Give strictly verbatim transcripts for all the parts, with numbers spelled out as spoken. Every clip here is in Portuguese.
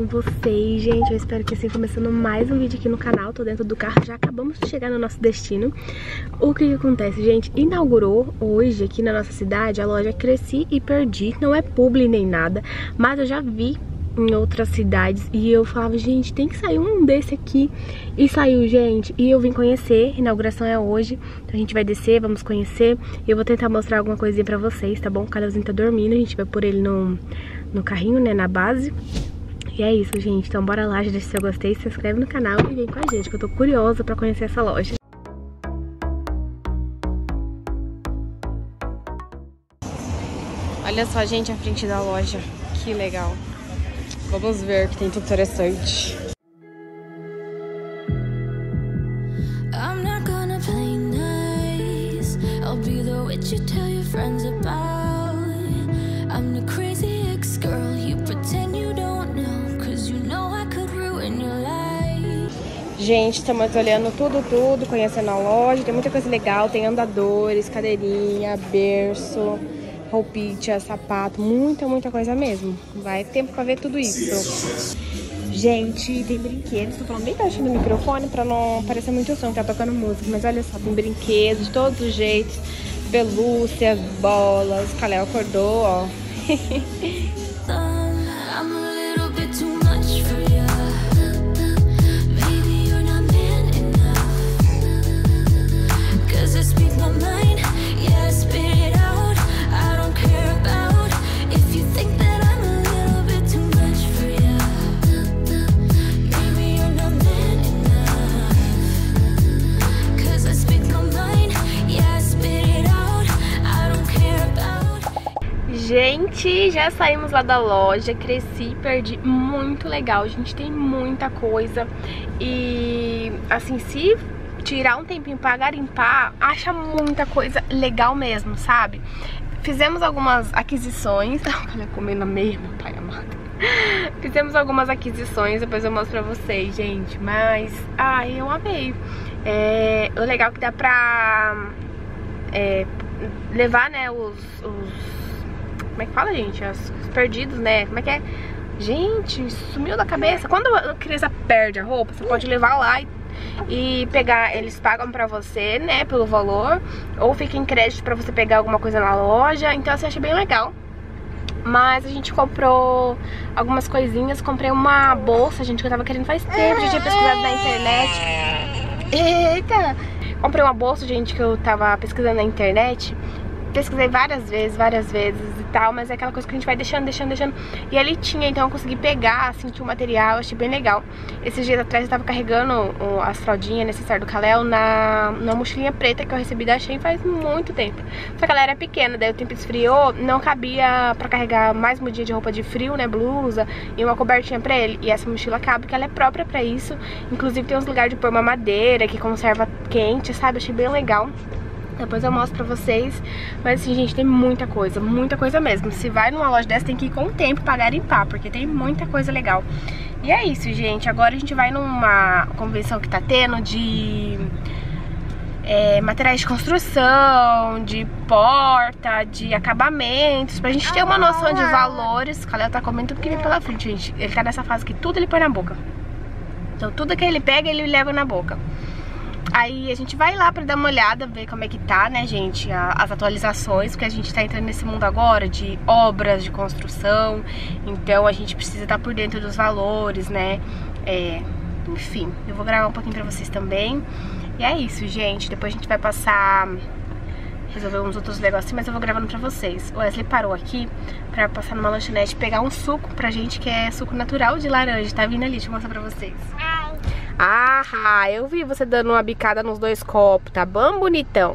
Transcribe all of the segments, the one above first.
vocês, gente? Eu espero que sim, começando mais um vídeo aqui no canal. Tô dentro do carro, já acabamos de chegar no nosso destino. O que que acontece, gente? Inaugurou hoje aqui na nossa cidade a loja Cresci e Perdi. Não é publi nem nada, mas eu já vi em outras cidades e eu falava, gente, tem que sair um desse aqui. E saiu, gente, e eu vim conhecer. A inauguração é hoje, então a gente vai descer, vamos conhecer. E eu vou tentar mostrar alguma coisinha pra vocês, tá bom? O Caleuzinho tá dormindo, a gente vai pôr ele no, no carrinho, né, na base. E é isso, gente, então bora lá, já deixa seu gostei, se inscreve no canal e vem com a gente, que eu tô curiosa pra conhecer essa loja. Olha só, gente, a frente da loja, que legal. Vamos ver o que tem de interessante. I'm not gonna play nice. I'll be the witch you tell your friends about. I'm the crazy ex-girl you pretend you don't know, cause you know I could ruin your life. Gente, estamos olhando tudo, tudo, conhecendo a loja. Tem muita coisa legal, tem andadores, cadeirinha, berço, roupinha, sapato, muita, muita coisa mesmo. Vai tempo pra ver tudo isso. Gente, tem brinquedos. Tô falando bem baixinho no microfone pra não parecer muito som, tá tocando música. Mas olha só, tem brinquedos de todos os jeitos. Pelúcias, bolas. Caleu acordou, ó. Gente, já saímos lá da loja, Cresci, Perdi, muito legal, gente, tem muita coisa. E assim, se tirar um tempinho pra garimpar, acha muita coisa legal mesmo, sabe? Fizemos algumas aquisições. Olha, comendo meia, meu pai amado. Fizemos algumas aquisições, depois eu mostro pra vocês, gente. Mas, ai, eu amei. É, o legal é que dá pra é, levar, né, os... os como é que fala, gente? Os perdidos, né? Como é que é? Gente, sumiu da cabeça. Quando a criança perde a roupa, você pode levar lá e, e pegar. Eles pagam pra você, né? Pelo valor. Ou fica em crédito pra você pegar alguma coisa na loja. Então, assim, eu achei bem legal. Mas a gente comprou algumas coisinhas. Comprei uma bolsa, gente, que eu tava querendo faz tempo. Já tinha pesquisado na internet. Eita! Comprei uma bolsa, gente, que eu tava pesquisando na internet. Pesquisei várias vezes, várias vezes e tal, mas é aquela coisa que a gente vai deixando, deixando, deixando. E ali tinha, então eu consegui pegar, sentir o material, achei bem legal. Esses dias atrás eu tava carregando as fraldinhas necessárias do Caleu na, na mochilinha preta que eu recebi da Shein faz muito tempo. Só que ela era pequena, daí o tempo esfriou, não cabia pra carregar mais mudinha de roupa de frio, né, blusa e uma cobertinha pra ele. E essa mochila cabe, que ela é própria pra isso. Inclusive tem uns lugares de pôr uma madeira que conserva quente, sabe? Achei bem legal. Depois eu mostro pra vocês. Mas assim, gente, tem muita coisa, muita coisa mesmo. Se vai numa loja dessa, tem que ir com o tempo pra garimpar, porque tem muita coisa legal. E é isso, gente. Agora a gente vai numa convenção que tá tendo de é, materiais de construção, de porta, de acabamentos, pra gente ter uma noção de valores. O Caleu tá comendo tudo que vem pela frente, gente. Ele tá nessa fase que tudo ele põe na boca. Então tudo que ele pega, ele leva na boca. Aí a gente vai lá pra dar uma olhada, ver como é que tá, né, gente, as atualizações, porque a gente tá entrando nesse mundo agora de obras, de construção, então a gente precisa estar por dentro dos valores, né, é, enfim, eu vou gravar um pouquinho pra vocês também. E é isso, gente, depois a gente vai passar, resolver uns outros negocinhos, mas eu vou gravando pra vocês. O Wesley parou aqui pra passar numa lanchonete, pegar um suco pra gente, que é suco natural de laranja, tá vindo ali, deixa eu mostrar pra vocês. Ah, eu vi você dando uma bicada nos dois copos, tá bom, bonitão?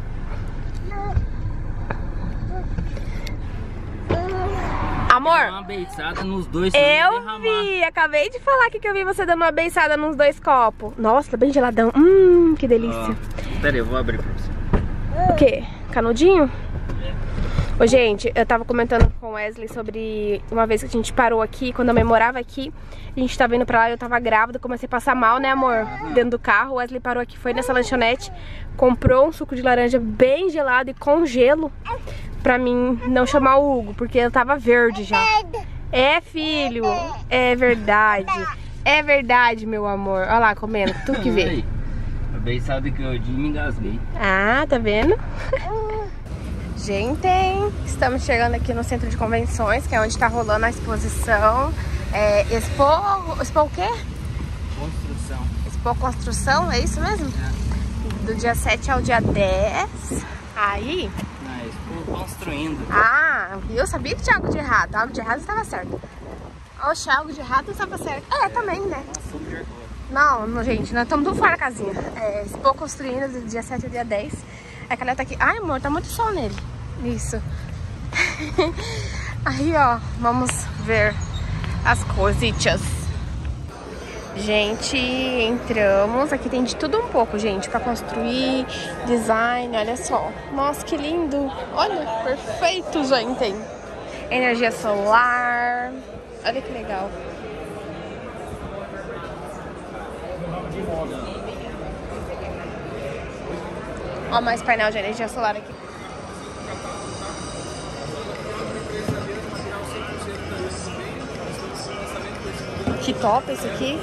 Amor, uma beiçada nos dois. Eu vi, acabei de falar aqui que eu vi você dando uma beiçada nos dois copos. Nossa, tá bem geladão. Hum, que delícia. Oh, pera aí, eu vou abrir pra você. O quê? Canudinho? Ô, gente, eu tava comentando com o Wesley sobre uma vez que a gente parou aqui, quando a mãe morava aqui, a gente tava indo pra lá, eu tava grávida, comecei a passar mal, né, amor? Dentro do carro, o Wesley parou aqui, foi nessa lanchonete, comprou um suco de laranja bem gelado e com gelo, pra mim não chamar o Hugo, porque eu tava verde já. É, filho. É verdade. É verdade, meu amor. Olha lá, comendo. Tu que vê. A beiçada que eu dei, me engasguei. Ah, tá vendo? Gente, estamos chegando aqui no centro de convenções, que é onde tá rolando a exposição. É, Expo... Expo o quê? Construção. Expo Construção, é isso mesmo? É. Do dia sete ao dia dez. Aí... Ah, Expo Construindo. Ah, eu sabia que tinha algo de errado. Algo de errado estava certo. Oxe, algo de errado estava certo. É, também, né? Não, não, gente, nós estamos tudo fora da casinha. É, Expo Construindo, do dia sete ao dia dez. A Calheta tá aqui. Ai, amor, tá muito sol nele. Isso. Aí, ó, vamos ver as cositas. Gente, entramos. Aqui tem de tudo um pouco, gente, pra construir, design, olha só. Nossa, que lindo. Olha, perfeito, gente. Energia solar. Olha que legal. Ó, mais painel de energia solar aqui. Que top esse aqui.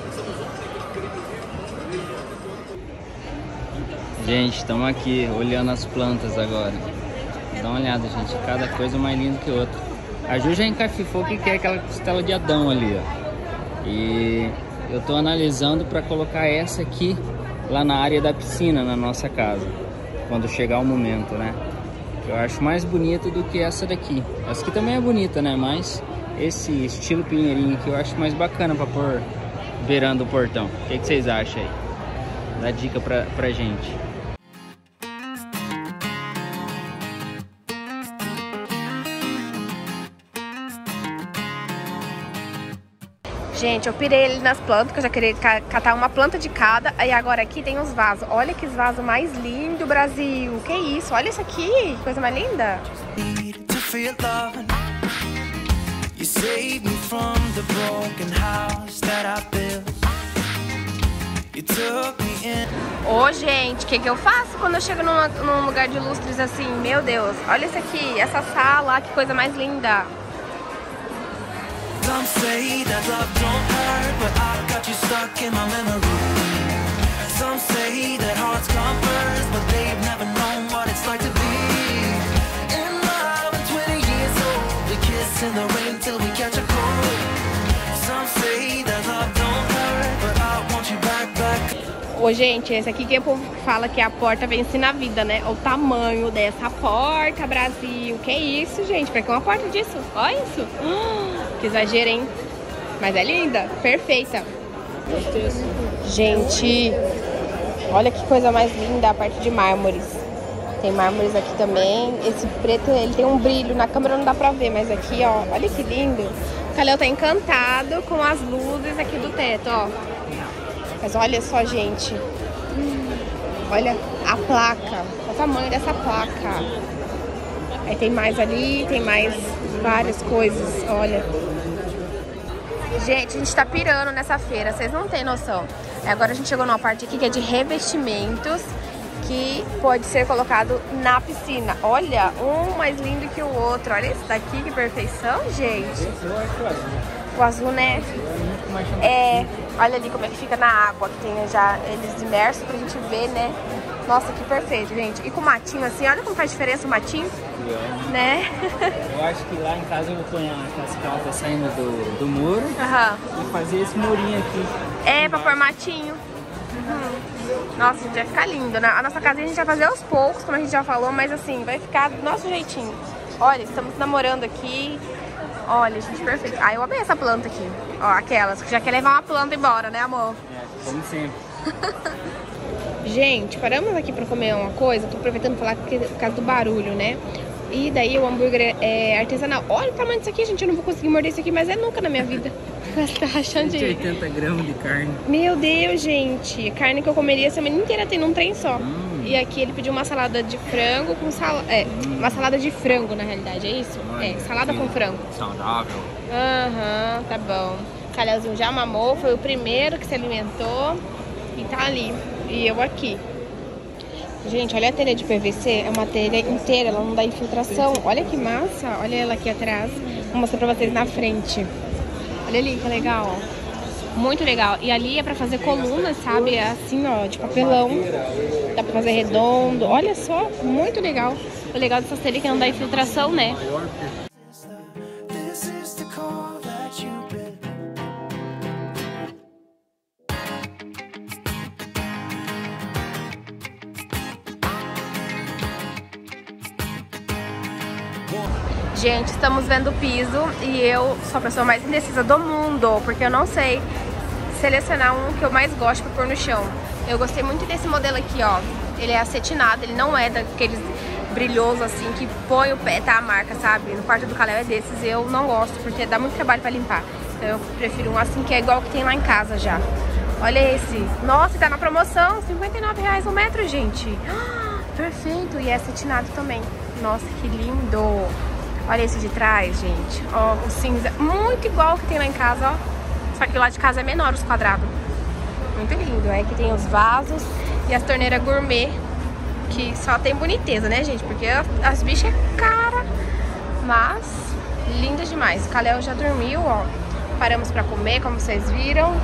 Gente, estamos aqui olhando as plantas agora. Dá uma olhada, gente. Cada coisa mais linda que outra. A Ju já encafifou o que é aquela costela de Adão ali, ó. E eu tô analisando para colocar essa aqui lá na área da piscina, na nossa casa, quando chegar o momento, né? Eu acho mais bonita do que essa daqui. Essa aqui também é bonita, né? Mas esse estilo pinheirinho aqui eu acho mais bacana para pôr beirando o portão. O que, que vocês acham aí? Dá dica pra, pra gente. Gente, eu pirei ele nas plantas, que eu já queria catar uma planta de cada. Aí agora aqui tem os vasos. Olha que vaso mais lindo, Brasil. Que isso? Olha isso aqui. Que coisa mais linda. Ô, oh, gente, o que que eu faço quando eu chego numa, num lugar de lustres assim? Meu Deus, olha isso aqui. Essa sala, que coisa mais linda. Some say that love don't hurt, but I've got you stuck in my memory. Some say that hearts come first, but they've never known what it's like to be in love at twenty years old. We kiss in the rain till we catch a cold. Some say that love don't hurt, but I want you back, back. Ô, gente, esse aqui que o povo fala que a porta vence na vida, né? O tamanho dessa porta, Brasil. Que isso, gente? Pra que uma porta disso? Olha isso. Que exagero, hein? Mas é linda, perfeita. Gente, olha que coisa mais linda a parte de mármores. Tem mármores aqui também. Esse preto, ele tem um brilho. Na câmera não dá pra ver, mas aqui, ó, olha que lindo. O Calhão tá encantado com as luzes aqui do teto, ó. Mas olha só, gente. Hum, olha a placa. O tamanho dessa placa. Aí tem mais ali, tem mais várias coisas, olha. Gente, a gente tá pirando nessa feira, vocês não têm noção. Agora a gente chegou numa parte aqui que é de revestimentos, que pode ser colocado na piscina. Olha, um mais lindo que o outro. Olha esse daqui, que perfeição, gente. O azul, né? É, olha ali como é que fica na água, que tem já eles imersos pra gente ver, né? Nossa, que perfeito, gente. E com o matinho assim, olha como faz diferença o matinho, é. Né? Eu acho que lá em casa eu vou pôr as cascaltas saindo do, do muro, uhum. E fazer esse murinho aqui. É, pra pôr matinho. Uhum. Nossa, gente, vai ficar lindo, né? A nossa casa a gente vai fazer aos poucos, como a gente já falou, mas assim, vai ficar do nosso jeitinho. Olha, estamos namorando aqui. Olha, gente, perfeito. Ah, eu amei essa planta aqui. Ó, aquelas que já quer levar uma planta embora, né, amor? É, como sempre. Gente, paramos aqui pra comer uma coisa. Tô aproveitando pra falar por causa do barulho, né? E daí o hambúrguer é artesanal. Olha o tamanho disso aqui, gente. Eu não vou conseguir morder isso aqui, mas é nunca na minha vida. Você tá achando de... cento e oitenta gramas de carne. Meu Deus, gente. Carne que eu comeria a semana inteira tem num trem só. Hum. E aqui ele pediu uma salada de frango com salada... É, hum. uma salada de frango, na realidade, é isso? Ai, é, salada sim. Com frango. Saudável. Aham, uhum, tá bom. O Calhãozinho já mamou, foi o primeiro que se alimentou. E tá ali. E eu aqui. Gente, olha a telha de P V C. É uma telha inteira, ela não dá infiltração. Olha que massa. Olha ela aqui atrás. Vou mostrar pra vocês na frente. Olha ali que legal, ó. Muito legal. E ali é pra fazer colunas, sabe? É assim, ó, de papelão. Dá pra fazer redondo. Olha só, muito legal. O legal dessa série é que não dá infiltração, né? Gente, estamos vendo o piso e eu sou a pessoa mais indecisa do mundo, porque eu não sei selecionar um que eu mais gosto pra pôr no chão. Eu gostei muito desse modelo aqui, ó. Ele é acetinado, ele não é daqueles brilhosos assim que põe o pé, tá a marca, sabe? No quarto do Kalel é desses, eu não gosto porque dá muito trabalho pra limpar. Então eu prefiro um assim que é igual que tem lá em casa já. Olha esse. Nossa, tá na promoção, cinquenta e nove reais o metro, gente. Ah, perfeito, e é acetinado também. Nossa, que lindo. Olha esse de trás, gente. Ó, o cinza, muito igual ao que tem lá em casa, ó. Só que lá de casa é menor os quadrados. Muito lindo. É que tem os vasos e as torneiras gourmet, que só tem boniteza, né, gente? Porque as bichas é cara, mas lindas demais. O Kalel já dormiu, ó. Paramos pra comer, como vocês viram.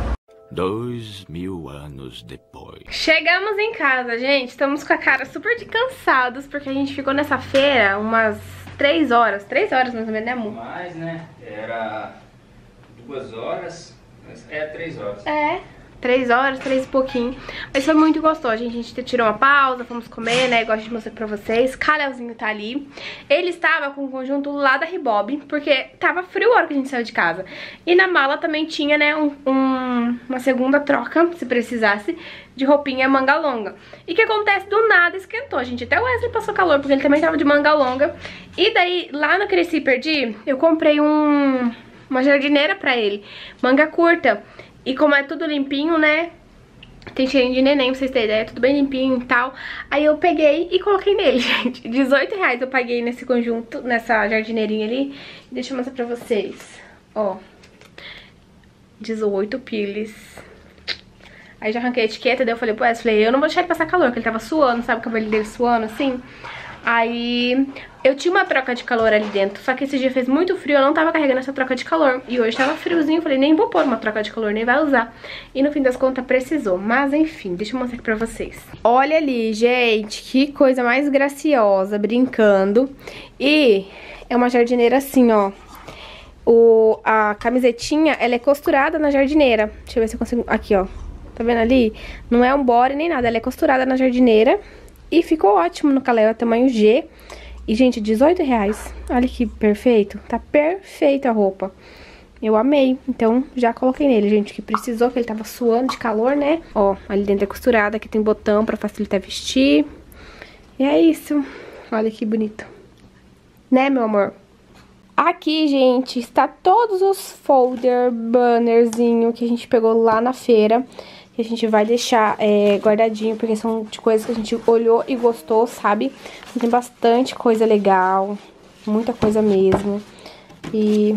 Dois mil anos depois. Chegamos em casa, gente. Estamos com a cara super de cansados, porque a gente ficou nessa feira umas três horas. Três horas mais ou menos, né, amor? Mais, né? Era duas horas. É, três horas. É, três horas, três e pouquinho. Mas foi muito gostoso, gente. A gente tirou uma pausa, fomos comer, né? Gosto de mostrar pra vocês. Kalelzinho tá ali. Ele estava com o conjunto lá da Ribob, porque tava frio a hora que a gente saiu de casa. E na mala também tinha, né, um, um, uma segunda troca, se precisasse, de roupinha manga longa. E o que acontece? Do nada esquentou, gente. Até o Wesley passou calor, porque ele também tava de manga longa. E daí, lá no Cresci e Perdi, eu comprei um, uma jardineira pra ele, manga curta. E como é tudo limpinho, né, tem cheirinho de neném, pra vocês terem ideia, tudo bem limpinho e tal. Aí eu peguei e coloquei nele, gente. dezoito reais eu paguei nesse conjunto, nessa jardineirinha ali. Deixa eu mostrar pra vocês. Ó, dezoito piles. Aí já arranquei a etiqueta, daí eu falei pro Wesley, eu não vou deixar ele passar calor, porque ele tava suando, sabe o cabelo dele suando assim? Aí eu tinha uma troca de calor ali dentro, só que esse dia fez muito frio, eu não tava carregando essa troca de calor. E hoje tava friozinho, falei, nem vou pôr uma troca de calor, nem vai usar. E no fim das contas precisou, mas enfim, deixa eu mostrar aqui pra vocês. Olha ali, gente, que coisa mais graciosa, brincando. E é uma jardineira assim, ó. O, a camisetinha, ela é costurada na jardineira. Deixa eu ver se eu consigo, aqui, ó. Tá vendo ali? Não é um body nem nada, ela é costurada na jardineira. E ficou ótimo no Kalel, é tamanho G. E, gente, dezoito reais. Olha que perfeito. Tá perfeita a roupa. Eu amei. Então, já coloquei nele, gente, que precisou, que ele tava suando de calor, né? Ó, ali dentro é costurada, aqui tem botão pra facilitar vestir. E é isso. Olha que bonito. Né, meu amor? Aqui, gente, está todos os folder, bannerzinho que a gente pegou lá na feira. Que a gente vai deixar é, guardadinho, porque são de coisas que a gente olhou e gostou, sabe? Tem bastante coisa legal, muita coisa mesmo. E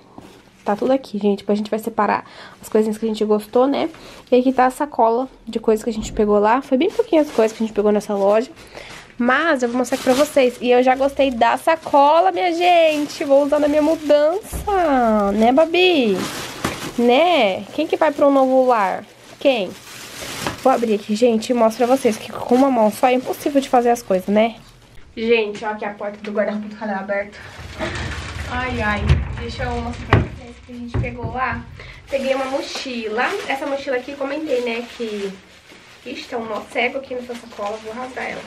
tá tudo aqui, gente. Depois a gente vai separar as coisinhas que a gente gostou, né? E aqui tá a sacola de coisas que a gente pegou lá. Foi bem pouquinho as coisas que a gente pegou nessa loja. Mas eu vou mostrar aqui pra vocês. E eu já gostei da sacola, minha gente. Vou usar na minha mudança. Né, Babi? Né? Quem que vai pra um novo lar? Quem? Vou abrir aqui, gente, e mostro pra vocês que com uma mão só é impossível de fazer as coisas, né? Gente, ó aqui a porta do guarda-roupa do Kalel aberto. Ai, ai. Deixa eu mostrar pra vocês que a gente pegou lá. Peguei uma mochila. Essa mochila aqui, comentei, né, que... Ixi, tem um nó cego aqui nessa sacola, vou rasgar ela.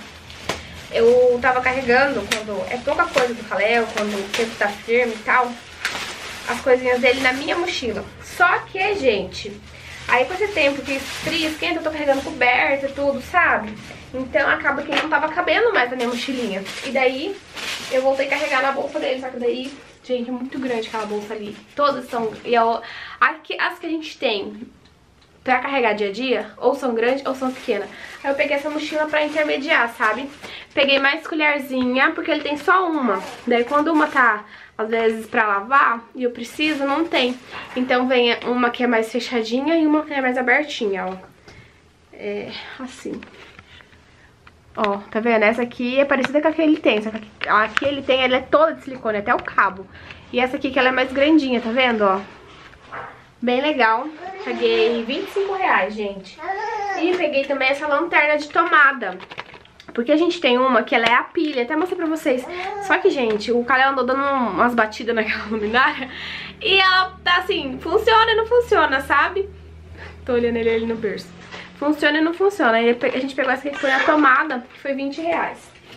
Eu tava carregando, quando é pouca coisa do Kalel, quando o tempo tá firme e tal, as coisinhas dele na minha mochila. Só que, gente... Aí com esse tempo que esfria, esquenta, eu tô carregando coberta e tudo, sabe? Então acaba que não tava cabendo mais na minha mochilinha. E daí eu voltei a carregar na bolsa dele, só que daí, gente, é muito grande aquela bolsa ali. Todas são... E eu, aqui, as que a gente tem pra carregar dia a dia, ou são grandes ou são pequenas. Aí eu peguei essa mochila pra intermediar, sabe? Peguei mais colherzinha, porque ele tem só uma. Daí quando uma tá... às vezes pra lavar, e eu preciso, não tem. Então vem uma que é mais fechadinha e uma que é mais abertinha, ó. É, assim. Ó, tá vendo? Essa aqui é parecida com a que ele tem, só que a que ele tem, ela é toda de silicone, até o cabo. E essa aqui que ela é mais grandinha, tá vendo, ó? Bem legal. Paguei vinte e cinco reais, gente. E peguei também essa lanterna de tomada. Porque a gente tem uma que ela é a pilha, até mostrei pra vocês. Só que, gente, o Kalel andou dando umas batidas naquela luminária e ela tá assim, funciona e não funciona, sabe? Tô olhando ele ali no berço. Funciona e não funciona. Aí a gente pegou essa aqui que foi a tomada, que foi vinte reais.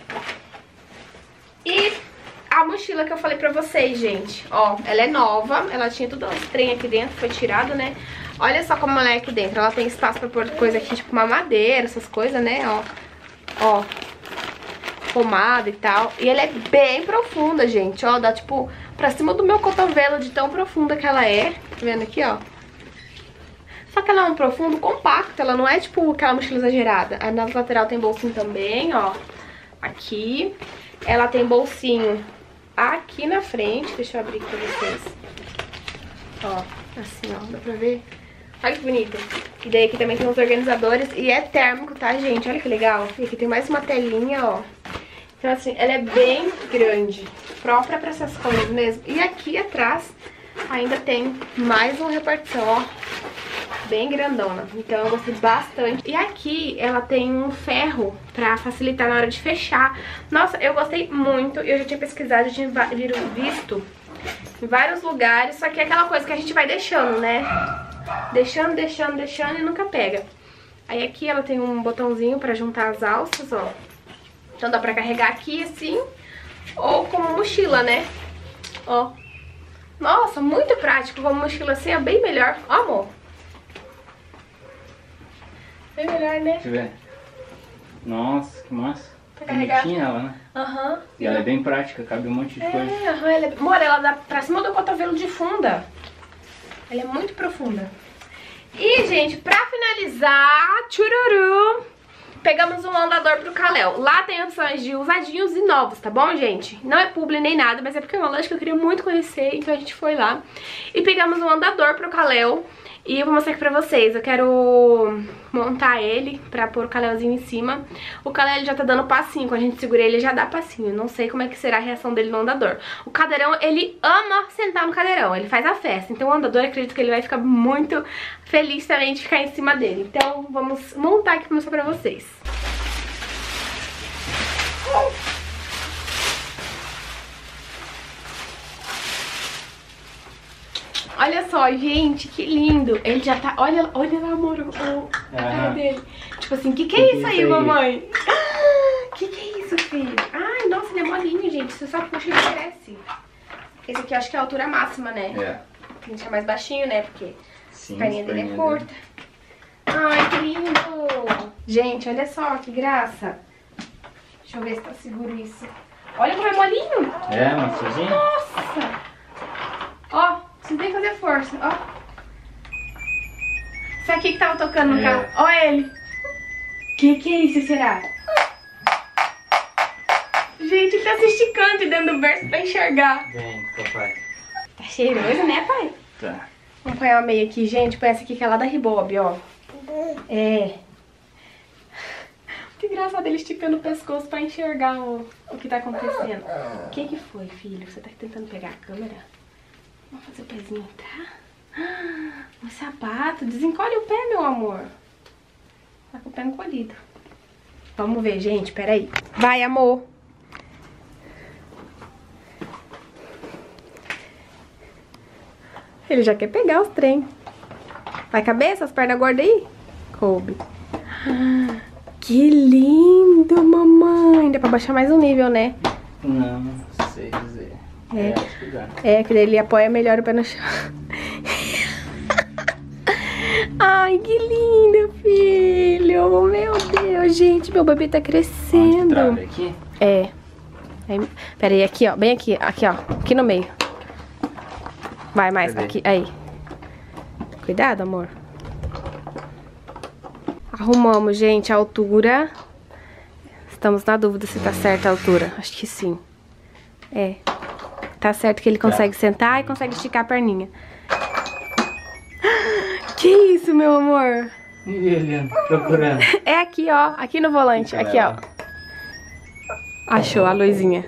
E a mochila que eu falei pra vocês, gente, ó, ela é nova. Ela tinha tudo uns trem aqui dentro, foi tirado, né? Olha só como ela é aqui dentro. Ela tem espaço pra pôr coisa aqui, tipo uma madeira, essas coisas, né, ó. Ó, pomada e tal. E ela é bem profunda, gente, ó. Dá tipo pra cima do meu cotovelo de tão profunda que ela é. Tá vendo aqui, ó? Só que ela é um profundo compacto. Ela não é tipo aquela mochila exagerada. A na lateral tem bolsinho também, ó. Aqui. Ela tem bolsinho aqui na frente. Deixa eu abrir aqui pra vocês. Ó, assim, ó. Dá pra ver? Olha que bonito. E daí aqui também tem uns organizadores. E é térmico, tá, gente? Olha que legal. E aqui tem mais uma telinha, ó. Então, assim, ela é bem grande. Própria pra essas coisas mesmo. E aqui atrás ainda tem mais uma repartição, ó. Bem grandona. Então eu gostei bastante. E aqui ela tem um ferro pra facilitar na hora de fechar. Nossa, eu gostei muito. Eu já tinha pesquisado, já tinha visto em vários lugares. Só que é aquela coisa que a gente vai deixando, né? Deixando, deixando, deixando e nunca pega. Aí aqui ela tem um botãozinho pra juntar as alças, ó. Então dá pra carregar aqui assim, ou como mochila, né? Ó. Nossa, muito prático. Como mochila assim é bem melhor. Ó, amor. Bem melhor, né? Deixa eu ver. Nossa, que massa. Pra carregar. Bonitinha ela, né? Aham. Uhum. E ela é bem prática, cabe um monte de é, coisa. Aham, ela é... Amor, ela dá pra cima do cotovelo de funda. Ela é muito profunda. E, gente, pra finalizar, tchururu, pegamos um andador pro Kalel. Lá tem opções de usadinhos e novos, tá bom, gente? Não é publi nem nada, mas é porque é uma loja que eu queria muito conhecer, então a gente foi lá. E pegamos um andador pro Kalel. E eu vou mostrar aqui pra vocês. Eu quero montar ele pra pôr o Kalelzinho em cima. O Kalel já tá dando passinho. Quando a gente segura ele, ele já dá passinho. Não sei como é que será a reação dele no andador. O cadeirão, ele ama sentar no cadeirão. Ele faz a festa. Então o andador, eu acredito que ele vai ficar muito feliz também de ficar em cima dele. Então vamos montar aqui pra mostrar pra vocês. Olha só, gente, que lindo. Ele já tá... Olha, olha lá, amor, o, a cara dele. Tipo assim, que que é isso aí, mamãe? Que que é isso, filho? Ai, nossa, ele é molinho, gente. Você só puxa e ele cresce. Esse aqui eu acho que é a altura máxima, né? É. A gente é mais baixinho, né? Porque Sim, a perninha dele é curta. Ai, que lindo. Gente, olha só, que graça. Deixa eu ver se tá seguro isso. Olha como é molinho. É, maciozinho? Nossa. Ó. Você tem que fazer força, ó. Isso aqui que tava tocando no é. carro. Ó ele. Que que é isso, será? Gente, ele tá se esticando de dentro do berço pra enxergar. Vem, papai. Tá cheiroso, né, pai? Tá. Vamos pôr uma meia aqui, gente. Põe essa aqui que é lá da Ribob, ó. É. Que engraçado ele esticando o pescoço pra enxergar o, o que tá acontecendo. O que que foi, filho? Você tá tentando pegar a câmera? Vamos fazer o pezinho, tá? Ah, um sapato. Desencolhe o pé, meu amor. Tá com o pé encolhido. Vamos ver, gente. Peraí. Vai, amor. Ele já quer pegar os trem. Vai caber essas pernas gordas aí? Coube. Ah, que lindo, mamãe. Dá pra baixar mais um nível, né? Não, não sei dizer. É, é, que ele apoia melhor o pé no chão. Ai, que lindo, filho. Meu Deus, gente, meu bebê tá crescendo. Trave aqui? É. Aí, pera aí, aqui, ó, bem aqui, aqui, ó, aqui no meio. Vai mais, Cadê? Aqui, aí. Cuidado, amor. Arrumamos, gente, a altura. Estamos na dúvida se tá certa a altura. Acho que sim. É. Tá certo que ele consegue tá. sentar e consegue esticar a perninha. Que isso, meu amor? Eliana, procurando. É aqui, ó. Aqui no volante. Aqui, ó. Achou a luzinha.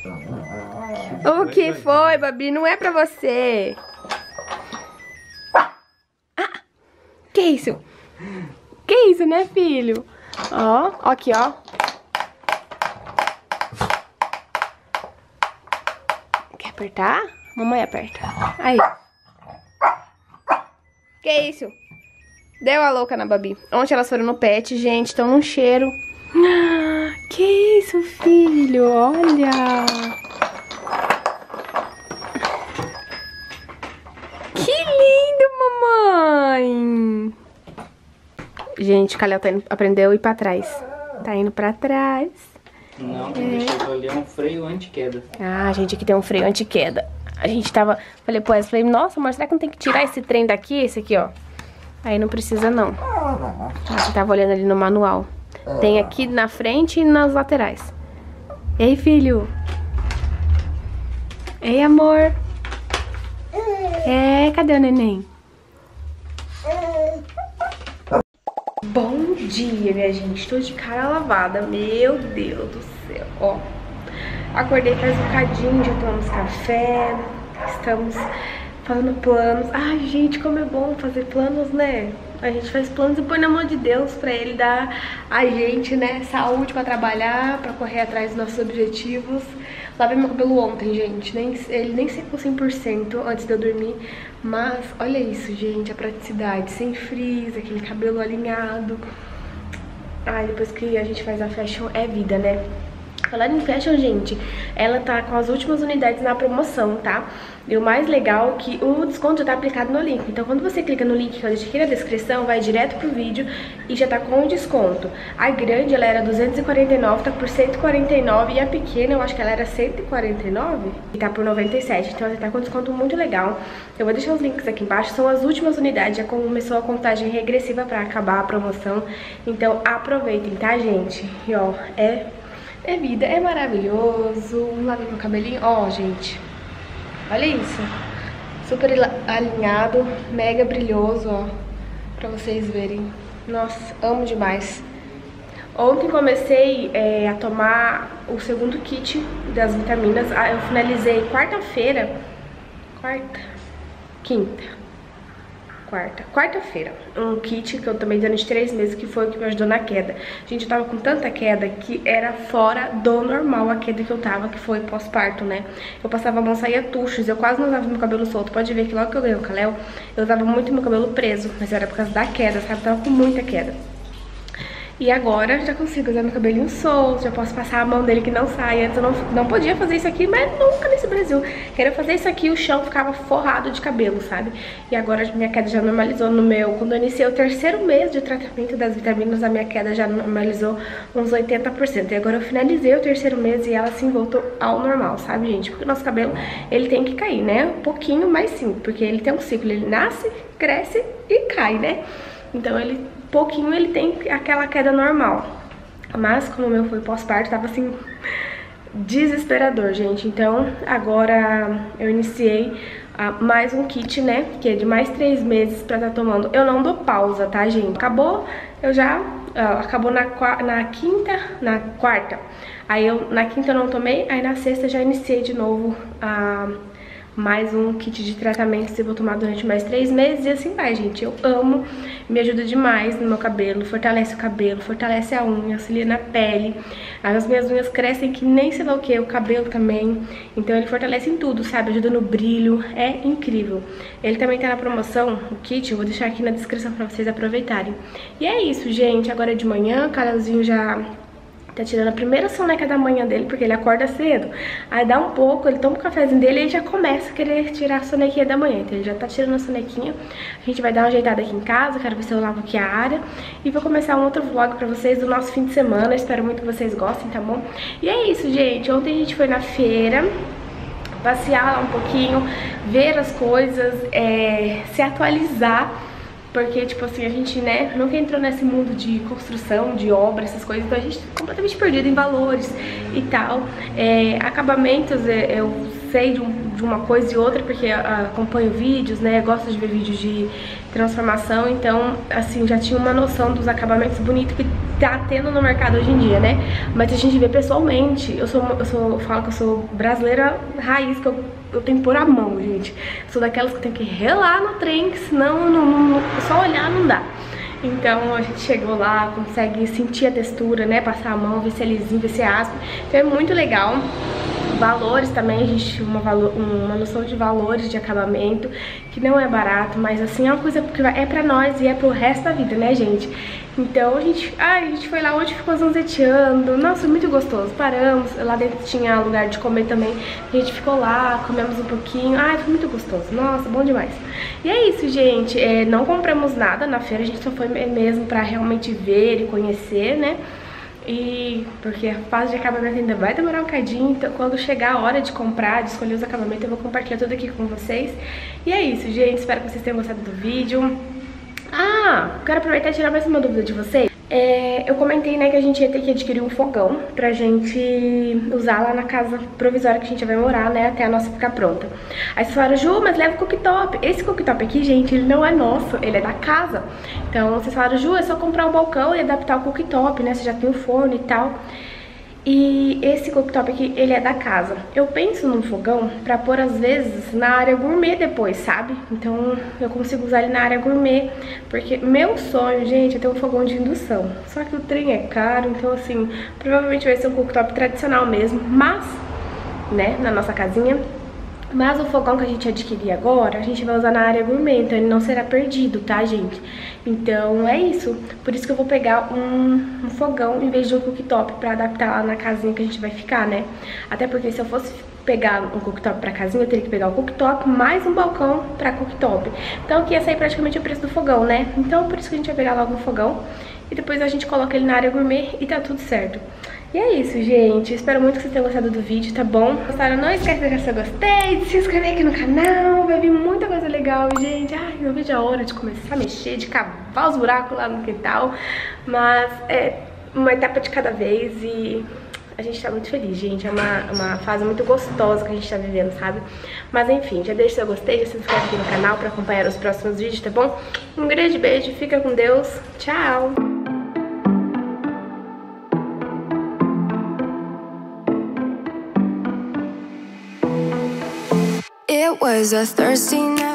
O que foi, Babi? Não é pra você. Ah, que isso? Que isso, né, filho? Ó, ó aqui, ó. Quer apertar? Mamãe aperta. Aí. Que isso? Deu a louca na Babi. Ontem elas foram no pet, gente. Estão num cheiro. Que isso, filho? Olha. Que lindo, mamãe. Gente, o Kalel tá indo, aprendeu a ir pra trás. Tá indo pra trás. Não, quem deixou ali é um freio anti-queda. Ah, gente, aqui tem um freio anti-queda. A gente tava... Falei pro Wesley, nossa, amor, será que não tem que tirar esse trem daqui? Esse aqui, ó. Aí não precisa, não. A gente tava olhando ali no manual. Tem aqui na frente e nas laterais. Ei, filho. Ei, amor. É, cadê o neném? Bom dia, minha gente. Tô de cara lavada. Meu Deus do céu. Ó. Acordei faz um bocadinho, já tomamos café. Estamos fazendo planos. Ai, gente, como é bom fazer planos, né? A gente faz planos e põe na mão de Deus pra Ele dar a gente, né, saúde pra trabalhar, pra correr atrás dos nossos objetivos. Lavei meu cabelo ontem, gente. Nem, ele nem secou cem por cento antes de eu dormir. Mas olha isso, gente, a praticidade. Sem frizz, aquele cabelo alinhado. Ai, depois que a gente faz a fashion é vida, né? Falando em fashion, gente, ela tá com as últimas unidades na promoção, tá? E o mais legal é que o desconto já tá aplicado no link. Então, quando você clica no link que eu deixei aqui na descrição, vai direto pro vídeo e já tá com o desconto. A grande, ela era duzentos e quarenta e nove, tá por cento e quarenta e nove. E a pequena, eu acho que ela era cento e quarenta e nove e tá por noventa e sete. Então, ela tá com um desconto muito legal. Eu vou deixar os links aqui embaixo. São as últimas unidades. Já começou a contagem regressiva pra acabar a promoção. Então, aproveitem, tá, gente? E, ó, é... É vida, é maravilhoso. Lavei meu cabelinho, ó, gente. Olha isso. Super alinhado, mega brilhoso, ó. Pra vocês verem. Nossa, amo demais. Ontem comecei é, a tomar o segundo kit das vitaminas. Ah, eu finalizei quarta-feira. Quarta? Quinta. Quarta, quarta-feira, um kit que eu tomei durante três meses, que foi o que me ajudou na queda. Gente, eu tava com tanta queda que era fora do normal a queda que eu tava, que foi pós-parto, né? Eu passava a mão, saía tuchos, eu quase não usava meu cabelo solto. Pode ver que logo que eu ganhei o Kalel, eu usava muito meu cabelo preso, mas era por causa da queda, sabe? Eu tava com muita queda. E agora já consigo usar meu cabelinho solto, já posso passar a mão dele que não sai. Antes eu não, não podia fazer isso aqui, mas nunca nesse Brasil. Quero fazer isso aqui, o chão ficava forrado de cabelo, sabe? E agora minha queda já normalizou no meu... Quando eu iniciei o terceiro mês de tratamento das vitaminas, a minha queda já normalizou uns oitenta por cento. E agora eu finalizei o terceiro mês e ela assim voltou ao normal, sabe, gente? Porque o nosso cabelo, ele tem que cair, né? Um pouquinho, mas sim, porque ele tem um ciclo. Ele nasce, cresce e cai, né? Então ele... pouquinho ele tem aquela queda normal. Mas como o meu foi pós-parto, tava assim desesperador, gente. Então agora eu iniciei uh, mais um kit, né, que é de mais três meses pra estar tomando. Eu não dou pausa, tá, gente? Acabou, eu já... Uh, acabou na, na quinta, na quarta. Aí eu, na quinta eu não tomei, aí na sexta já iniciei de novo a... Uh, mais um kit de tratamento que eu vou tomar durante mais três meses. E assim vai, gente. Eu amo, me ajuda demais no meu cabelo, fortalece o cabelo, fortalece a unha, auxilia na pele. As minhas unhas crescem que nem sei lá o que, o cabelo também. Então ele fortalece em tudo, sabe? Ajuda no brilho, é incrível. Ele também tá na promoção, o kit, eu vou deixar aqui na descrição pra vocês aproveitarem. E é isso, gente. Agora é de manhã, o Kalelzinho já... tá tirando a primeira soneca da manhã dele, porque ele acorda cedo. Aí dá um pouco, ele toma o cafezinho dele e ele já começa a querer tirar a sonequinha da manhã. Então ele já tá tirando a sonequinha. A gente vai dar uma ajeitada aqui em casa, quero ver se eu lavo aqui a área. E vou começar um outro vlog pra vocês do nosso fim de semana. Espero muito que vocês gostem, tá bom? E é isso, gente. Ontem a gente foi na feira, passear lá um pouquinho, ver as coisas, é, se atualizar. Porque, tipo assim, a gente, né, nunca entrou nesse mundo de construção, de obra, essas coisas. Então a gente tá completamente perdido em valores e tal. É, acabamentos, eu sei de, um, de uma coisa e outra, porque uh, acompanho vídeos, né, gosto de ver vídeos de transformação, então, assim, já tinha uma noção dos acabamentos bonitos que tá tendo no mercado hoje em dia, né? Mas a gente vê pessoalmente, eu sou, eu sou, eu falo que eu sou brasileira raiz, que eu, eu tenho que pôr a mão, gente. Eu sou daquelas que tem que relar no trem, que senão não, não, só olhar não dá. Então a gente chegou lá, consegue sentir a textura, né, passar a mão, ver se é lisinho, ver se é áspero. Então é muito legal. Valores também, a gente tinha uma, uma noção de valores de acabamento, que não é barato, mas assim, é uma coisa que é pra nós e é pro resto da vida, né, gente? Então a gente, ai, a gente foi lá hoje, ficou zonzeteando, nossa, muito gostoso, paramos, lá dentro tinha lugar de comer também, a gente ficou lá, comemos um pouquinho, ai, foi muito gostoso, nossa, bom demais. E é isso, gente, é, não compramos nada na feira, a gente só foi mesmo pra realmente ver e conhecer, né? E porque a fase de acabamento ainda vai demorar um cadinho, então quando chegar a hora de comprar, de escolher os acabamentos, eu vou compartilhar tudo aqui com vocês. E é isso, gente, espero que vocês tenham gostado do vídeo. Ah, quero aproveitar e tirar mais uma dúvida de vocês. É, eu comentei, né, que a gente ia ter que adquirir um fogão pra gente usar lá na casa provisória que a gente vai morar, né, até a nossa ficar pronta. Aí vocês falaram, Ju, mas leva o cooktop. Esse cooktop aqui, gente, ele não é nosso, ele é da casa. Então vocês falaram, Ju, é só comprar o balcão e adaptar o cooktop, né, você já tem o forno e tal. E esse cooktop aqui, ele é da casa. Eu penso num fogão pra pôr, às vezes, na área gourmet depois, sabe? Então, eu consigo usar ele na área gourmet. Porque meu sonho, gente, é ter um fogão de indução. Só que o trem é caro, então, assim, provavelmente vai ser um cooktop tradicional mesmo. Mas, né, na nossa casinha. Mas o fogão que a gente adquirir agora, a gente vai usar na área gourmet, então ele não será perdido, tá, gente? Então é isso. Por isso que eu vou pegar um, um fogão em vez de um cooktop pra adaptar lá na casinha que a gente vai ficar, né? Até porque se eu fosse pegar um cooktop pra casinha, eu teria que pegar o cooktop mais um balcão pra cooktop. Então aqui ia sair praticamente o preço do fogão, né? Então por isso que a gente vai pegar logo um fogão e depois a gente coloca ele na área gourmet e tá tudo certo. E é isso, gente. Espero muito que vocês tenham gostado do vídeo, tá bom? Gostaram? Não esquece de deixar seu gostei, de se inscrever aqui no canal. Vai vir muita coisa legal, gente. Ai, não vejo a hora de começar a mexer, de cavar os buracos lá no quintal. Mas é uma etapa de cada vez e a gente tá muito feliz, gente. É uma, uma fase muito gostosa que a gente tá vivendo, sabe? Mas enfim, já deixa seu gostei, já se inscreve aqui no canal pra acompanhar os próximos vídeos, tá bom? Um grande beijo, fica com Deus. Tchau! It was a thirsty night.